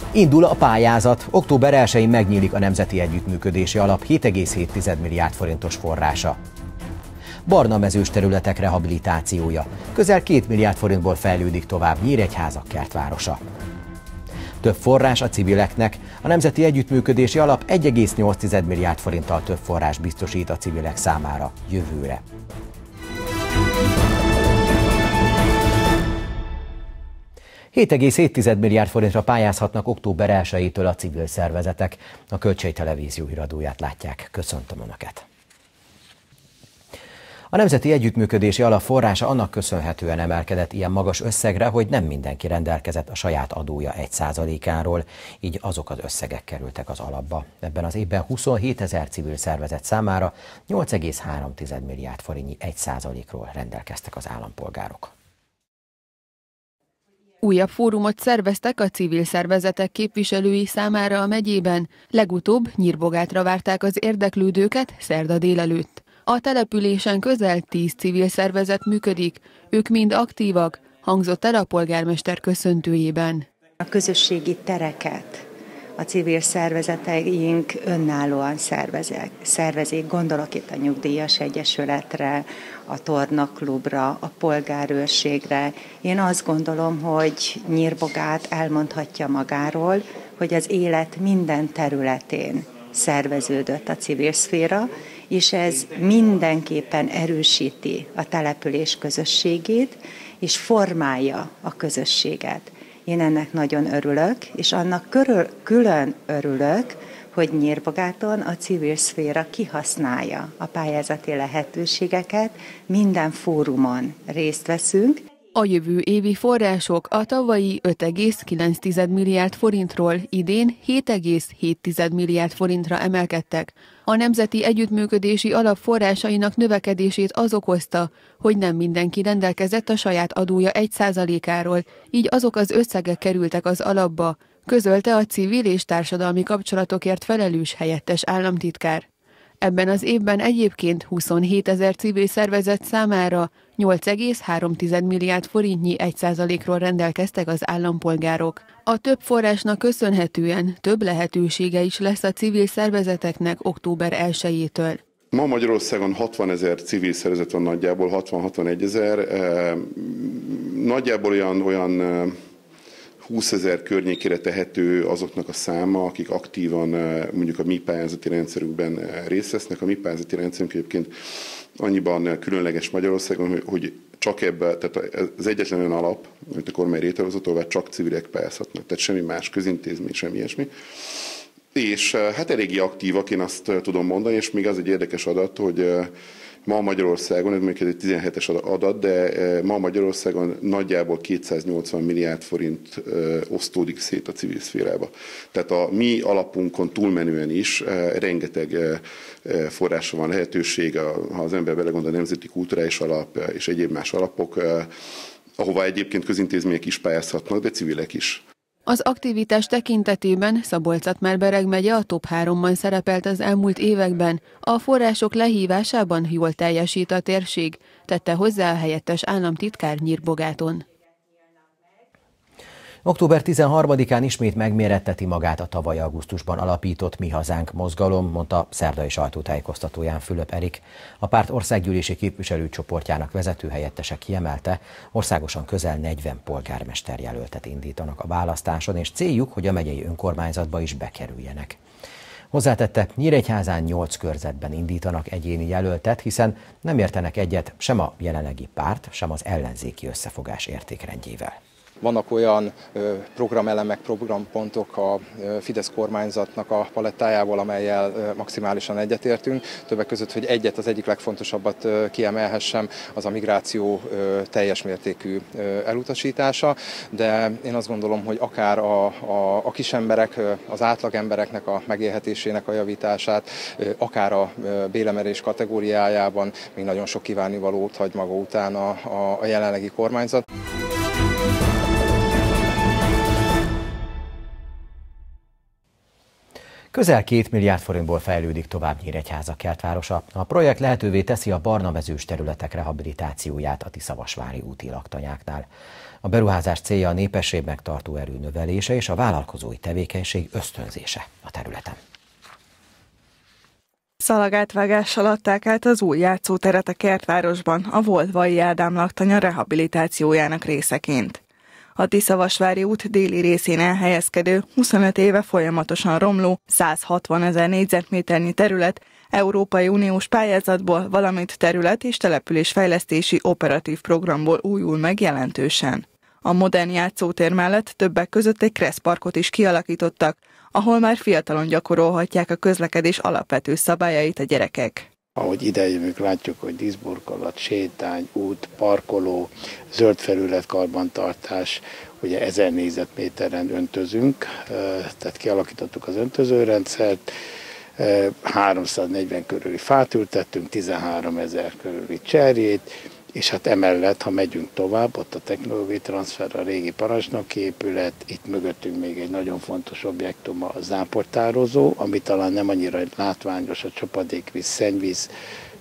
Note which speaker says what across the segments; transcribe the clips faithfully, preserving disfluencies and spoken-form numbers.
Speaker 1: Indul a pályázat. október elsején megnyílik a Nemzeti Együttműködési Alap hét egész hét milliárd forintos forrása. Barna mezős területek rehabilitációja. Közel két milliárd forintból fejlődik tovább Nyíregyháza kertvárosa. Több forrás a civileknek. A Nemzeti Együttműködési Alap egy egész nyolc milliárd forinttal több forrás biztosít a civilek számára jövőre. hét egész hét milliárd forintra pályázhatnak október elsejétől a civil szervezetek. A Kölcsei Televízió híradóját látják. Köszöntöm Önöket! A Nemzeti Együttműködési Alap forrása annak köszönhetően emelkedett ilyen magas összegre, hogy nem mindenki rendelkezett a saját adója egy százalékáról, így azok az összegek kerültek az alapba. Ebben az évben huszonhétezer civil szervezet számára nyolc egész három milliárd forintnyi egy százalékról rendelkeztek az állampolgárok.
Speaker 2: Újabb fórumot szerveztek a civil szervezetek képviselői számára a megyében. Legutóbb Nyírbogátra várták az érdeklődőket szerda délelőtt. A településen közel tíz civil szervezet működik, ők mind aktívak, hangzott el a polgármester köszöntőjében.
Speaker 3: A közösségi tereket a civil szervezeteink önállóan szervezek, szervezik, gondolok itt a Nyugdíjas Egyesületre, a Torna Klubra, a Polgárőrségre. Én azt gondolom, hogy Nyírbogát elmondhatja magáról, hogy az élet minden területén szerveződött a civil szféra, és ez mindenképpen erősíti a település közösségét, és formálja a közösséget. Én ennek nagyon örülök, és annak körül, külön örülök, hogy Nyírbogáton a civil szféra kihasználja a pályázati lehetőségeket, minden fórumon részt veszünk.
Speaker 2: A jövő évi források a tavalyi öt egész kilenc milliárd forintról idén hét egész hét milliárd forintra emelkedtek. A Nemzeti Együttműködési Alap forrásainak növekedését az okozta, hogy nem mindenki rendelkezett a saját adója egy százalékáról, így azok az összegek kerültek az alapba, közölte a civil és társadalmi kapcsolatokért felelős helyettes államtitkár. Ebben az évben egyébként huszonhétezer civil szervezet számára nyolc egész három milliárd forintnyi egy százalékról rendelkeztek az állampolgárok. A több forrásnak köszönhetően több lehetősége is lesz a civil szervezeteknek október elsejétől.
Speaker 4: Ma Magyarországon hatvanezer civil szervezet van nagyjából, hatvan-hatvanegy ezer. Nagyjából olyan, olyan húszezer környékére tehető azoknak a száma, akik aktívan mondjuk a mi pályázati rendszerünkben részt vesznek. A mi pályázati rendszerünk egyébként annyiban különleges Magyarországon, hogy csak ebben, tehát az egyetlen olyan alap, amit a kormány létrehozott, ahol csak civilek pályázhatnak, tehát semmi más közintézmény, semmi ilyesmi. És hát eléggé aktívak, én azt tudom mondani, és még az egy érdekes adat, hogy ma Magyarországon, ez mondjuk egy tizenhetes adat, de ma Magyarországon nagyjából kétszáznyolcvan milliárd forint osztódik szét a civil szférába. Tehát a mi alapunkon túlmenően is rengeteg forrásra van lehetőség, ha az ember belegondol, a Nemzeti Kulturális Alap és egyéb más alapok, ahová egyébként közintézmények is pályázhatnak, de civilek is.
Speaker 2: Az aktivitás tekintetében Szabolcs-Szatmár-Bereg megye a top háromban szerepelt az elmúlt években, a források lehívásában jól teljesít a térség, tette hozzá a helyettes államtitkár Nyírbogáton.
Speaker 1: október tizenharmadikán ismét megméretteti magát a tavaly augusztusban alapított Mi Hazánk mozgalom, mondta szerdai sajtótájékoztatóján Fülöp Erik. A párt országgyűlési képviselőcsoportjának vezetőhelyettese kiemelte, országosan közel negyven polgármester jelöltet indítanak a választáson, és céljuk, hogy a megyei önkormányzatba is bekerüljenek. Hozzátette, Nyíregyházán nyolc körzetben indítanak egyéni jelöltet, hiszen nem értenek egyet sem a jelenlegi párt, sem az ellenzéki összefogás értékrendjével.
Speaker 5: Vannak olyan programelemek, programpontok a Fidesz kormányzatnak a palettájából, amellyel maximálisan egyetértünk. Többek között, hogy egyet, az egyik legfontosabbat kiemelhessem, az a migráció teljes mértékű elutasítása, de én azt gondolom, hogy akár a, a, a kisemberek, az átlagembereknek a megélhetésének a javítását, akár a béremelés kategóriájában még nagyon sok kívánnivalót hagy maga után a, a, a jelenlegi kormányzat.
Speaker 1: Közel két milliárd forintból fejlődik tovább Nyíregyháza kertvárosa. A projekt lehetővé teszi a barnamezős területek rehabilitációját a Tiszavasvári úti laktanyáknál. A beruházás célja a népesség megtartó erő növelése és a vállalkozói tevékenység ösztönzése a területen.
Speaker 6: Szalagátvágással adták át az új játszóteret a kertvárosban a volt Valley Ádám laktanya rehabilitációjának részeként. A Tiszavasvári út déli részén elhelyezkedő, huszonöt éve folyamatosan romló, száz hatvanezer négyzetméternyi terület Európai Uniós pályázatból, valamint terület- és településfejlesztési operatív programból újul meg jelentősen. A modern játszótér mellett többek között egy kresszparkot is kialakítottak, ahol már fiatalon gyakorolhatják a közlekedés alapvető szabályait a gyerekek.
Speaker 7: Ahogy idejövünk, látjuk, hogy díszburkolat, sétány, út, parkoló, zöld felület, karbantartás, ugye ezer négyzetméteren öntözünk, tehát kialakítottuk az öntözőrendszert, háromszáznegyven körüli fát ültettünk, tizenháromezer körüli cserjét, és hát emellett, ha megyünk tovább, ott a technológiai transfer, a régi parancsnoki épület, itt mögöttünk még egy nagyon fontos objektum, a záportározó, ami talán nem annyira látványos, a csapadékvíz, szennyvíz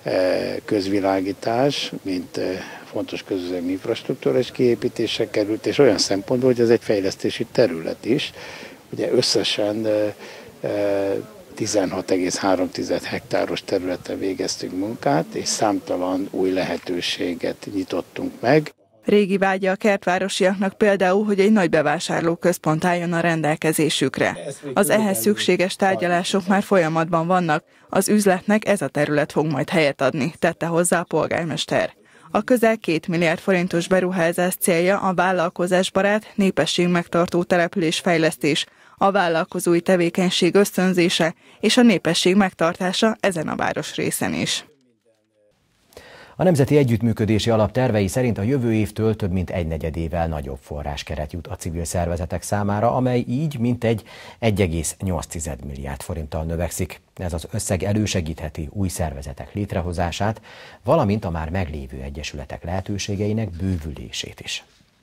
Speaker 7: közvilágítás, mint fontos közüzemi infrastruktúrás kiépítése került, és olyan szempontból, hogy ez egy fejlesztési terület is. Ugye összesen tizenhat egész három hektáros területen végeztünk munkát, és számtalan új lehetőséget nyitottunk meg.
Speaker 6: Régi vágya a kertvárosiaknak például, hogy egy nagy bevásárlóközpont álljon a rendelkezésükre. Az ehhez szükséges tárgyalások már folyamatban vannak, az üzletnek ez a terület fog majd helyet adni, tette hozzá a polgármester. A közel két milliárd forintos beruházás célja a vállalkozásbarát, népességmegtartó településfejlesztés, a vállalkozói tevékenység ösztönzése és a népesség megtartása ezen a városrészen is.
Speaker 1: A Nemzeti Együttműködési Alap tervei szerint a jövő évtől több mint egynegyedével nagyobb forráskeret jut a civil szervezetek számára, amely így mintegy egy egész nyolc milliárd forinttal növekszik. Ez az összeg elősegítheti új szervezetek létrehozását, valamint a már meglévő egyesületek lehetőségeinek bővülését is.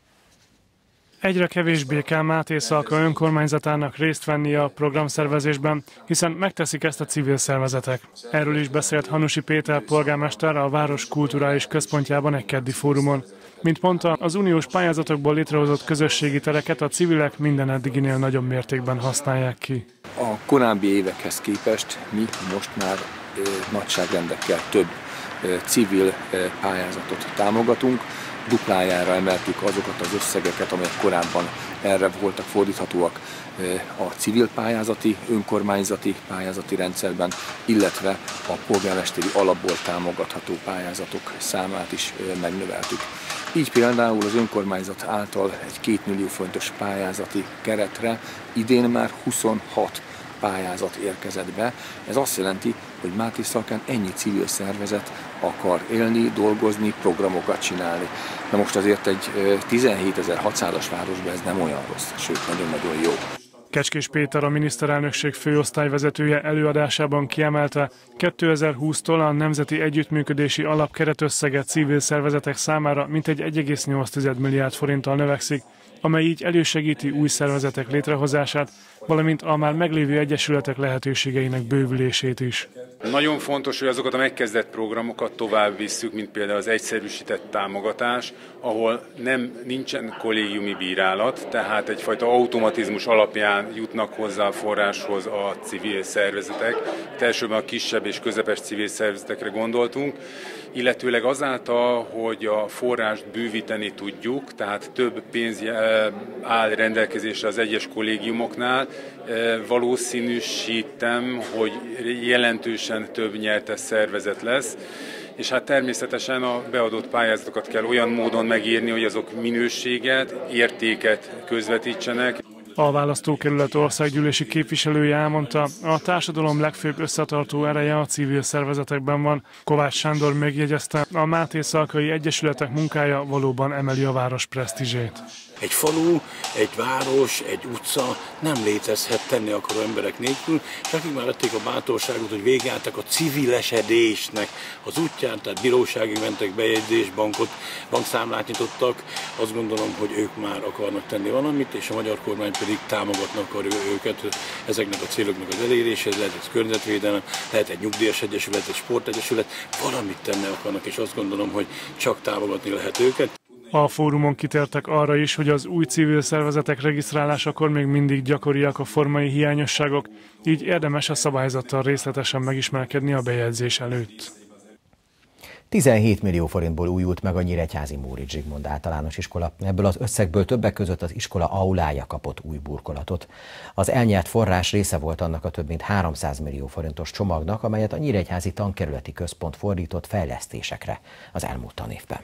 Speaker 8: Egyre kevésbé kell Máté Szalka önkormányzatának részt vennie a programszervezésben, hiszen megteszik ezt a civil szervezetek. Erről is beszélt Hanusi Péter polgármester a város kulturális központjában egy keddi fórumon. Mint mondta, az uniós pályázatokból létrehozott közösségi tereket a civilek minden eddiginél nagyobb mértékben használják ki.
Speaker 9: A korábbi évekhez képest mi most már e, nagyságrendekkel több e, civil e, pályázatot támogatunk. Duplájára emeltük azokat az összegeket, amelyek korábban erre voltak fordíthatóak a civil pályázati, önkormányzati pályázati rendszerben, illetve a polgármesteri alapból támogatható pályázatok számát is megnöveltük. Így például az önkormányzat által egy két millió forintos pályázati keretre idén már huszonhat pályázat érkezett be. Ez azt jelenti, hogy Máté Szalkán ennyi civil szervezet akar élni, dolgozni, programokat csinálni. Na most azért egy tizenhétezer-hatszázas városban ez nem olyan rossz, sőt nagyon-nagyon jó.
Speaker 8: Kecskés Péter, a miniszterelnökség főosztályvezetője előadásában kiemelte, kétezer-húsztól a Nemzeti Együttműködési Alap keretösszege civil szervezetek számára mintegy egy egész nyolc milliárd forinttal növekszik, amely így elősegíti új szervezetek létrehozását, valamint a már meglévő egyesületek lehetőségeinek bővülését is.
Speaker 10: Nagyon fontos, hogy azokat a megkezdett programokat tovább visszük, mint például az egyszerűsített támogatás, ahol nem nincsen kollégiumi bírálat, tehát egyfajta automatizmus alapján jutnak hozzá a forráshoz a civil szervezetek. Itt elsőben a kisebb és közepes civil szervezetekre gondoltunk, illetőleg azáltal, hogy a forrást bővíteni tudjuk, tehát több pénz áll rendelkezésre az egyes kollégiumoknál, valószínűsítem, hogy jelentősen több nyertes szervezet lesz, és hát természetesen a beadott pályázatokat kell olyan módon megírni, hogy azok minőséget, értéket közvetítsenek.
Speaker 8: A választókerület országgyűlési képviselője elmondta, a társadalom legfőbb összetartó ereje a civil szervezetekben van. Kovács Sándor megjegyezte, a Máté Szalkai Egyesületek munkája valóban emeli a város presztízsét.
Speaker 11: Egy falu, egy város, egy utca nem létezhet tenni akaró emberek nélkül, és akik már adték a bátorságot, hogy végigálltak a civilesedésnek az útján, tehát bíróságig mentek, bejegyzésbankot, bankszámlát nyitottak, azt gondolom, hogy ők már akarnak tenni valamit, és a magyar kormány pedig támogatnak akarja őket ezeknek a céloknak az eléréséhez, lehet egy környezetvédelem, lehet egy nyugdíjas egyesület, egy sportegyesület, valamit tenni akarnak, és azt gondolom, hogy csak támogatni lehet őket.
Speaker 8: A fórumon kitértek arra is, hogy az új civil szervezetek regisztrálásakor még mindig gyakoriak a formai hiányosságok, így érdemes a szabályzattal részletesen megismerkedni a bejegyzés előtt.
Speaker 1: tizenhét millió forintból újult meg a nyíregyházi Móricz Zsigmond általános iskola. Ebből az összegből többek között az iskola aulája kapott új burkolatot. Az elnyert forrás része volt annak a több mint háromszáz millió forintos csomagnak, amelyet a Nyíregyházi Tankerületi Központ fordított fejlesztésekre az elmúlt tanévben.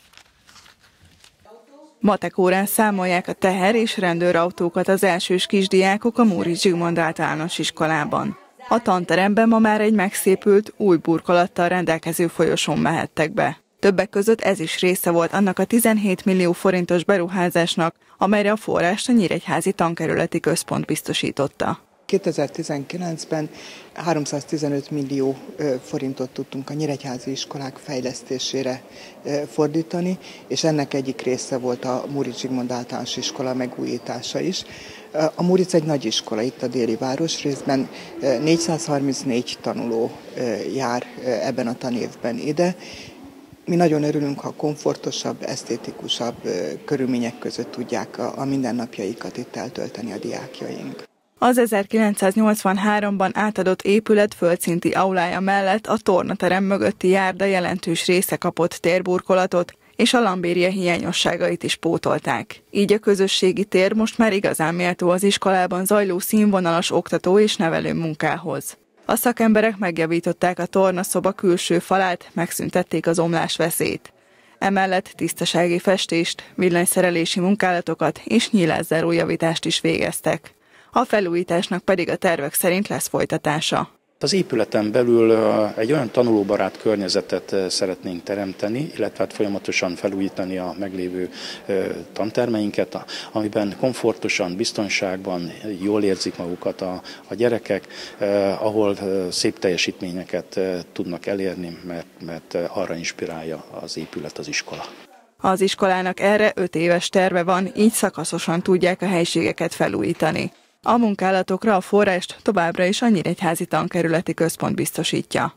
Speaker 6: Matek órán számolják a teher- és rendőrautókat az elsős kisdiákok a Móricz Zsigmond általános iskolában. A tanteremben ma már egy megszépült, új burkolattal rendelkező folyosón mehettek be. Többek között ez is része volt annak a tizenhét millió forintos beruházásnak, amelyre a forrást a Nyíregyházi Tankerületi Központ biztosította.
Speaker 12: kétezer-tizenkilencben háromszáztizenöt millió forintot tudtunk a nyíregyházi iskolák fejlesztésére fordítani, és ennek egyik része volt a Móricz Zsigmond általános iskola megújítása is. A Móricz egy nagy iskola itt a déli városrészben, négyszázharmincnégy tanuló jár ebben a tanévben ide. Mi nagyon örülünk, ha komfortosabb, esztétikusabb körülmények között tudják a mindennapjaikat itt eltölteni a diákjaink.
Speaker 6: Az ezerkilencszáznyolcvanháromban átadott épület földszinti aulája mellett a tornaterem mögötti járda jelentős része kapott térburkolatot, és a lambéria hiányosságait is pótolták. Így a közösségi tér most már igazán méltó az iskolában zajló színvonalas oktató és nevelő munkához. A szakemberek megjavították a tornaszoba külső falát, megszüntették az omlás veszélyt. Emellett tisztasági festést, villanyszerelési munkálatokat és nyílászáró javítást is végeztek. A felújításnak pedig a tervek szerint lesz folytatása.
Speaker 13: Az épületen belül egy olyan tanulóbarát környezetet szeretnénk teremteni, illetve hát folyamatosan felújítani a meglévő tantermeinket, amiben komfortosan, biztonságban jól érzik magukat a, a gyerekek, ahol szép teljesítményeket tudnak elérni, mert, mert arra inspirálja az épület, az iskola.
Speaker 6: Az iskolának erre öt éves terve van, így szakaszosan tudják a helységeket felújítani. A munkálatokra a forrást továbbra is a Nyíregyházi Tankerületi Központ biztosítja.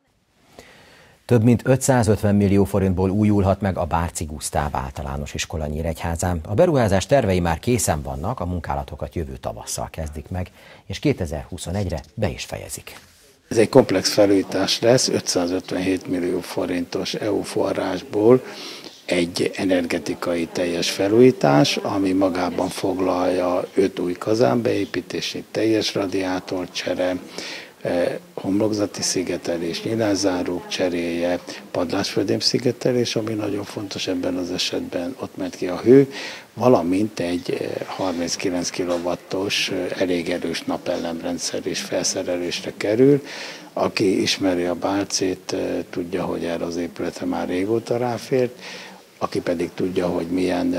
Speaker 1: Több mint ötszázötven millió forintból újulhat meg a Bárci Gusztáv általános iskola Nyíregyházán. A beruházás tervei már készen vannak, a munkálatokat jövő tavasszal kezdik meg, és kétezer-huszonegyre be is fejezik.
Speaker 7: Ez egy komplex felújítás lesz, ötszázötvenhét millió forintos é u forrásból, egy energetikai teljes felújítás, ami magában foglalja öt új kazán beépítését, teljes radiátorcsere, homlokzati szigetelés, nyilászárók cseréje, padlásfödém szigetelés, ami nagyon fontos ebben az esetben, ott ment ki a hő, valamint egy harminckilenc kilowattos elég erős napellemrendszer is felszerelésre kerül. Aki ismeri a Bárcét, tudja, hogy erre az épületre már régóta ráfért, aki pedig tudja, hogy milyen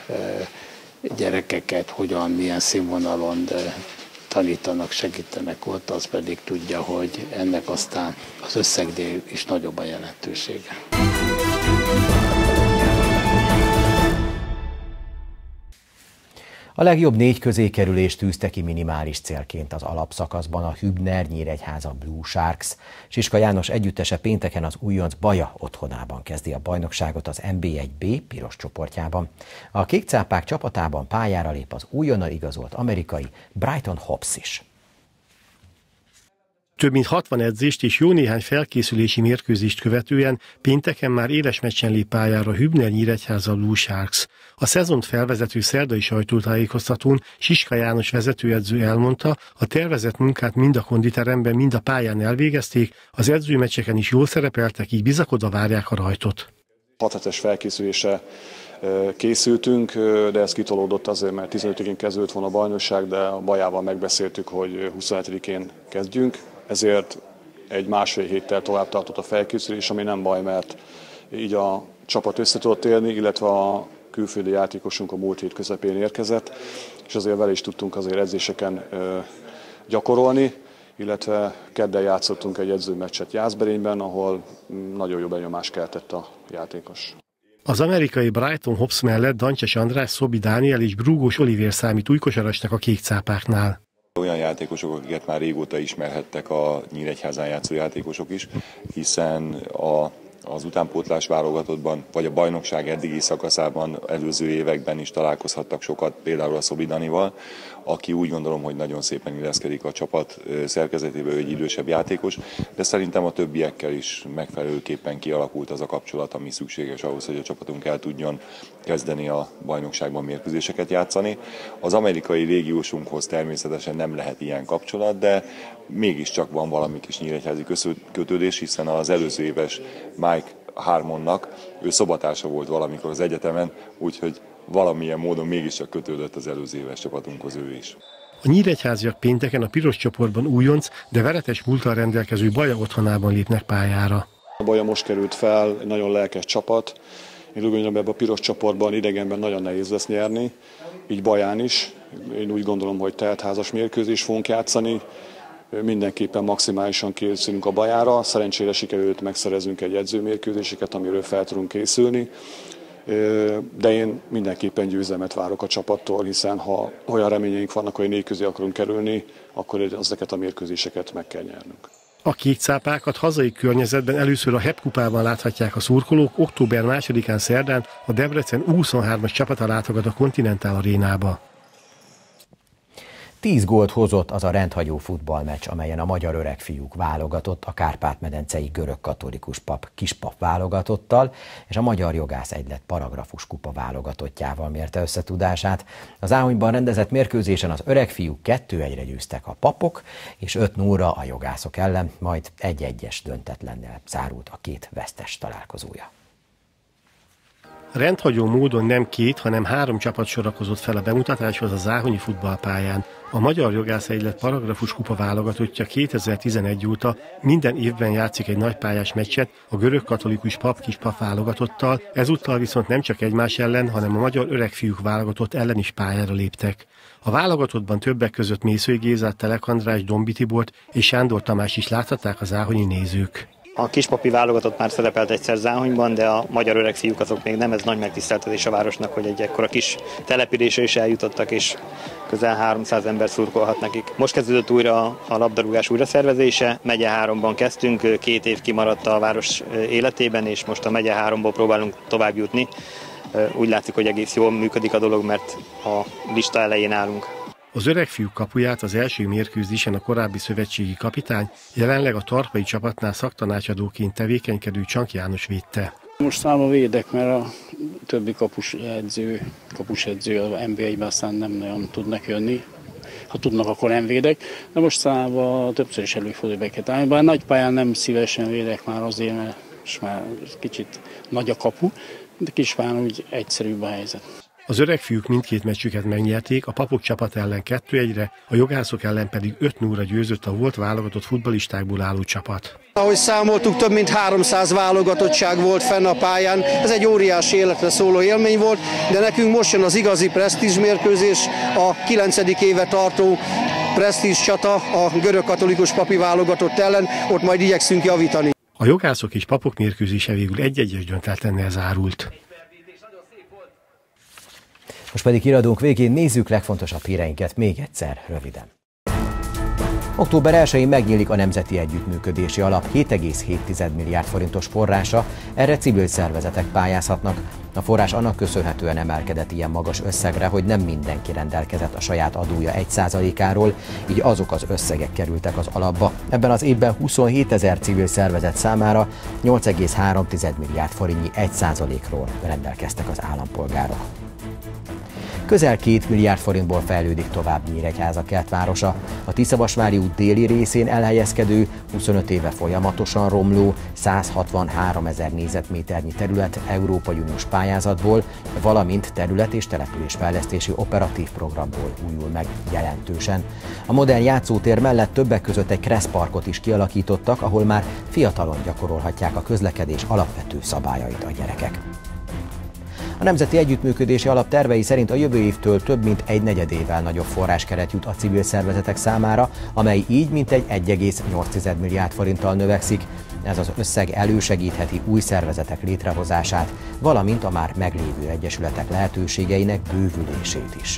Speaker 7: gyerekeket, hogyan, milyen színvonalon tanítanak, segítenek ott, az pedig tudja, hogy ennek aztán az összegnél is nagyobb a jelentősége.
Speaker 1: A legjobb négy közé kerülést tűzte ki minimális célként az alapszakaszban a Hübner Nyíregyháza Blue Sharks. Siska János együttese pénteken az újonc Baja otthonában kezdi a bajnokságot az en bé egy bé piros csoportjában. A kékcápák csapatában pályára lép az újonnan igazolt amerikai Brighton Hobbs is.
Speaker 14: Több mint hatvan edzést és jó néhány felkészülési mérkőzést követően pénteken már éles meccsen lép pályára Hübner Nyíregyháza Blue Sharks. A szezont felvezető szerdai sajtótájékoztatón Siska János vezetőedző elmondta, a tervezett munkát mind a konditeremben, mind a pályán elvégezték, az edzőmeccseken is jól szerepeltek, így bizakodva várják a rajtot.
Speaker 15: hat hetes felkészülése készültünk, de ez kitolódott azért, mert tizenötödikén kezdődött volna a bajnokság, de a Bajával megbeszéltük, hogy huszonhetedikén kezdjünk. Ezért egy másfél héttel tovább tartott a felkészülés, ami nem baj, mert így a csapat össze tudott élni, illetve a külföldi játékosunk a múlt hét közepén érkezett, és azért vele is tudtunk azért edzéseken gyakorolni, illetve kedden játszottunk egy edzőmeccset Jászberényben, ahol nagyon jó benyomást keltett a játékos.
Speaker 14: Az amerikai Brighton Hobbs mellett Dancses András, Szobi Dániel és Brúgós Olivér számít új kosarasnak a kékcápáknál.
Speaker 16: Olyan játékosok, akiket már régóta ismerhettek a Nyíregyházán játszó játékosok is, hiszen a az utánpótlás válogatottban, vagy a bajnokság eddigi szakaszában előző években is találkozhattak sokat, például a Szobi Danival, aki úgy gondolom, hogy nagyon szépen illeszkedik a csapat szerkezetébe, egy idősebb játékos, de szerintem a többiekkel is megfelelőképpen kialakult az a kapcsolat, ami szükséges ahhoz, hogy a csapatunk el tudjon kezdeni a bajnokságban mérkőzéseket játszani. Az amerikai légiósunkhoz természetesen nem lehet ilyen kapcsolat, de mégiscsak van valami kis nyíregyházi kötődés, hiszen az előző éves Mike Harmonnak ő szobatársa volt valamikor az egyetemen, úgyhogy valamilyen módon mégiscsak kötődött az előző éves csapatunkhoz ő is.
Speaker 14: A nyíregyháziak pénteken a piros csoportban újonc, de veretes múlttal rendelkező Baja otthonában lépnek pályára.
Speaker 15: A Baja most került fel, egy nagyon lelkes csapat. Én úgy gondolom, ebben a piros csoportban idegenben nagyon nehéz lesz nyerni, így Baján is. Én úgy gondolom, hogy teltházas mérkőzést fogunk játszani. Mindenképpen maximálisan készülünk a Bajára. Szerencsére sikerült megszerezünk egy edzőmérkőzéseket, amiről fel tudunk készülni. De én mindenképpen győzelmet várok a csapattól, hiszen ha olyan reményeink vannak, hogy négy közé akarunk kerülni, akkor ezeket a mérkőzéseket meg kell nyernünk.
Speaker 14: A kékcápákat hazai környezetben először a H E P kupában láthatják a szurkolók, október másodikán szerdán a Debrecen U huszonhármas csapata látogat a Continental Arénába.
Speaker 1: Tíz gólt hozott az a rendhagyó futballmeccs, amelyen a magyar öregfiúk válogatott a Kárpát-medencei görög-katolikus pap kispap válogatottal, és a magyar jogász egylet paragrafus kupa válogatottjával mérte összetudását. Az Áhonyban rendezett mérkőzésen az öregfiúk kettő egyre győztek a papok, és öt nullra a jogászok ellen, majd egy-egyes döntetlennel zárult a két vesztes találkozója.
Speaker 14: Rendhagyó módon nem két, hanem három csapat sorakozott fel a bemutatáshoz az áhonyi futballpályán. A magyar jogász egylet paragrafus kupa válogatottja kétezer-tizenegy óta minden évben játszik egy nagypályás meccset a görög-katolikus pap kispap válogatottal, ezúttal viszont nem csak egymás ellen, hanem a magyar öregfiúk válogatott ellen is pályára léptek. A válogatottban többek között Mészői Gézát, Telek András, Dombi Tibort és Sándor Tamás is láthatták az áhonyi nézők.
Speaker 17: A kispapi válogatott már szerepelt egyszer Záhonyban, de a magyar öregfiúk azok még nem, ez nagy megtiszteltetés a városnak, hogy egy ekkora kis településre is eljutottak, és közel háromszáz ember szurkolhat nekik. Most kezdődött újra a labdarúgás újraszervezése, megye háromban kezdtünk, két év kimaradt a város életében, és most a megye háromból próbálunk tovább jutni. Úgy látszik, hogy egész jól működik a dolog, mert a lista elején állunk.
Speaker 14: Az öregfiúk kapuját az első mérkőzésen a korábbi szövetségi kapitány, jelenleg a tarpai csapatnál szaktanácsadóként tevékenykedő Csank János védte.
Speaker 18: Most számon védek, mert a többi kapusedző, kapusedző az en bé egyben aztán nem nagyon tudnak jönni. Ha tudnak, akkor nem védek, de most számban többször is előfordul beket állni. Bár nagy pályán nem szívesen védek már azért, mert most már kicsit nagy a kapu, de kispályán úgy egyszerűbb a helyzet.
Speaker 14: Az öregfiúk mindkét meccsüket megnyerték, a papok csapat ellen kettő egyre, a jogászok ellen pedig öt nullra győzött a volt válogatott futballistákból álló csapat.
Speaker 19: Ahogy számoltuk, több mint háromszáz válogatottság volt fenn a pályán. Ez egy óriási életre szóló élmény volt, de nekünk most jön az igazi presztízs mérkőzés, a kilencedik éve tartó presztízs csata a görög-katolikus papi válogatott ellen, ott majd igyekszünk javítani.
Speaker 14: A jogászok és papok mérkőzése végül egy-egyes döntetlennel zárult.
Speaker 1: Most pedig iradónk végén nézzük legfontosabb híreinket még egyszer röviden. október elsején megnyílik a Nemzeti Együttműködési Alap hét egész hét milliárd forintos forrása, erre civil szervezetek pályázhatnak. A forrás annak köszönhetően emelkedett ilyen magas összegre, hogy nem mindenki rendelkezett a saját adója egy százalékáról, így azok az összegek kerültek az alapba. Ebben az évben huszonhétezer civil szervezet számára nyolc egész három milliárd forintnyi egy százalékról rendelkeztek az állampolgárok. Közel két milliárd forintból fejlődik tovább Nyíregyháza kertvárosa. A Tiszavasvári út déli részén elhelyezkedő, huszonöt éve folyamatosan romló, száz hatvanhárom ezer négyzetméternyi terület Európai Uniós pályázatból, valamint terület- és településfejlesztési operatív programból újul meg jelentősen. A modern játszótér mellett többek között egy kresszparkot is kialakítottak, ahol már fiatalon gyakorolhatják a közlekedés alapvető szabályait a gyerekek. A Nemzeti Együttműködési Alap tervei szerint a jövő évtől több mint egy negyedével nagyobb forráskeret jut a civil szervezetek számára, amely így mintegy egy egész nyolc milliárd forinttal növekszik. Ez az összeg elősegítheti új szervezetek létrehozását, valamint a már meglévő egyesületek lehetőségeinek bővülését is.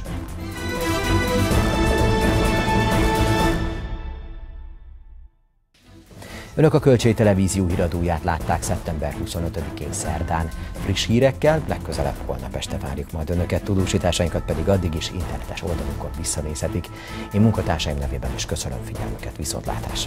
Speaker 1: Önök a Kölcsei Televízió híradóját látták szeptember huszonötödikén szerdán. Friss hírekkel legközelebb holnap este várjuk majd Önöket, tudósításainkat pedig addig is internetes oldalunkon visszanézhetik. Én munkatársaim nevében is köszönöm figyelmüket, viszontlátásra!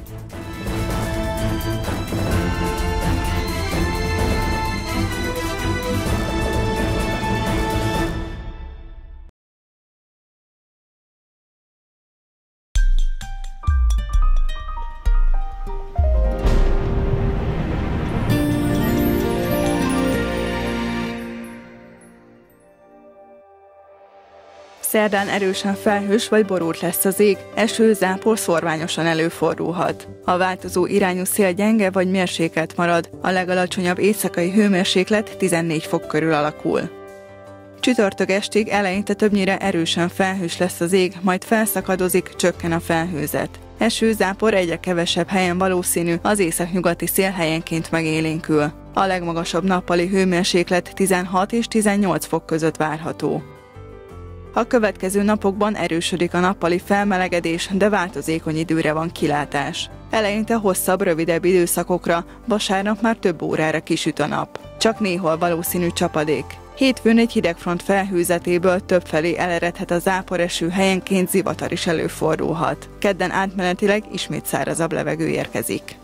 Speaker 6: Szerdán erősen felhős vagy borult lesz az ég, eső, zápor szorványosan előfordulhat. A változó irányú szél gyenge vagy mérsékelt marad, a legalacsonyabb éjszakai hőmérséklet tizennégy fok körül alakul. Csütörtök estig eleinte többnyire erősen felhős lesz az ég, majd felszakadozik, csökken a felhőzet. Eső, zápor egyre kevesebb helyen valószínű, az északnyugati szél helyenként megélénkül. A legmagasabb nappali hőmérséklet tizenhat és tizennyolc fok között várható. A következő napokban erősödik a nappali felmelegedés, de változékony időre van kilátás. Eleinte hosszabb, rövidebb időszakokra, vasárnap már több órára kisüt a nap. Csak néhol valószínű csapadék. Hétfőn egy hidegfront felhőzetéből többfelé eleredhet a záporeső, helyenként zivatar is előfordulhat. Kedden átmenetileg ismét szárazabb levegő érkezik.